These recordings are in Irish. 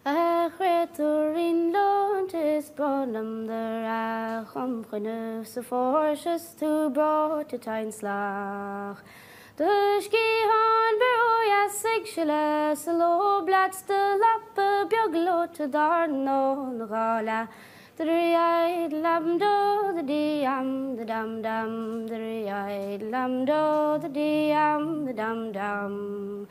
Chréúín lont is bralam de chum chuine sa fórses tú bra te tain slach. Dus cí han berója sig se le sa lo blats de lappe beagló te dar nó na gála. Dri-aid lam do the dee-am the dum-dum. Dri-aid lam do the dee-am the dum-dum.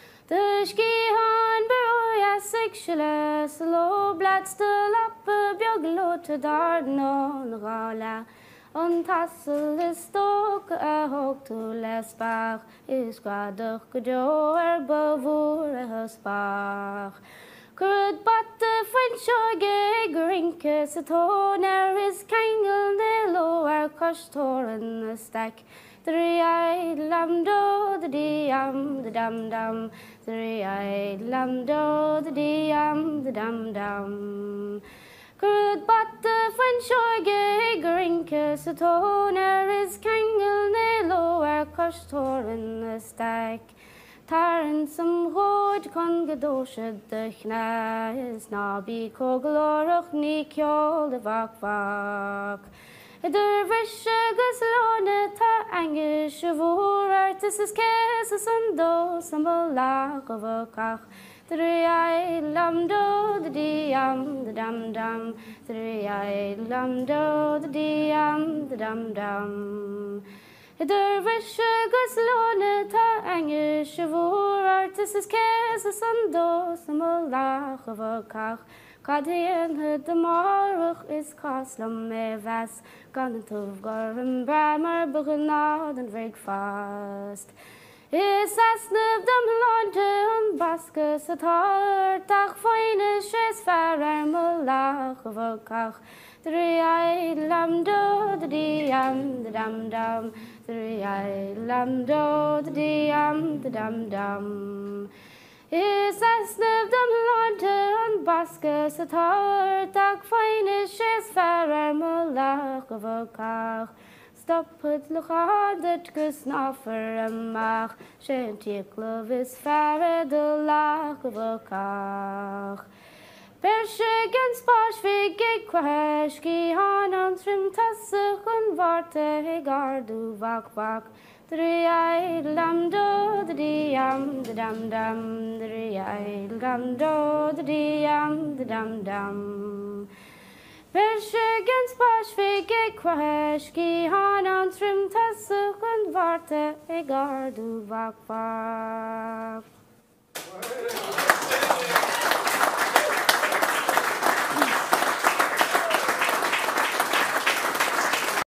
Dus cí han berója sig se le sa lo blats de lappe beagló te dar nó na gála. An tassel is tóg a hóg tú lesbach, is gradach go deo bavúr a husbach. Curd bat the French ge grinke sa tón is kangel de lo costor in the stack. Three-eyed lam do the dee-am the dum-dum. Three-eyed lam do the dee-am the dum-dum. Curd bat the French ge grinke sa tón is kangel de lo costor in the stack. Taran some hood con gadoshed the chna is nabi coglorach ni kjol de vak. Der vishe guslone ta angish vor artis is kes sando sambalach of a kach. Three-eyed lam do the dee-am the dum-dum. Three-eyed lam do the dee-am the dum-dum. Der vishe guslone ta angish vor artis is kes sando sambalach of a kach. Cadéan hyd y morwch is coslam me fes, gan yn tŵf gor yn bremer bych yn nod yn frig fast. Is asnaf dam lante yn basgus y tart, ach ffain is shes fer mylach o focach. Three-eyed lam do the dee-am the dum-dum. Three-eyed lam do the dee-am the dum-dum. Is asnaf dam lante yn basgus y tart, ach ffain is shes fer mylach o focach. Stop het luchadet gusnaffer amach, shen tiklov is ferre de lach of a kach. Pershigen spash vig kwash ki han trim tassach and varte gardu vak. Three-eyed lam do the dee-am the dum-dum. Three-eyed lam do the dee-am the dum-dum. Pershigen spash vig kwash ki han trim tassach and varte gardu vak.